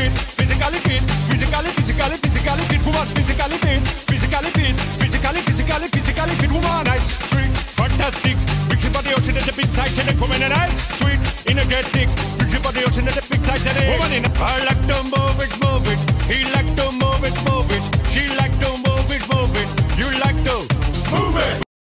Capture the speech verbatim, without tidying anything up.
fit, physically fit, physically, physically, physically fit woman, physically fit, physically fit, physically, physically, physically fit woman. Nice, sweet, fantastic. Big ship on the ocean and the big Titanic woman, and nice, sweet, energetic. Big ship on the ocean and the big Titanic woman in a like them.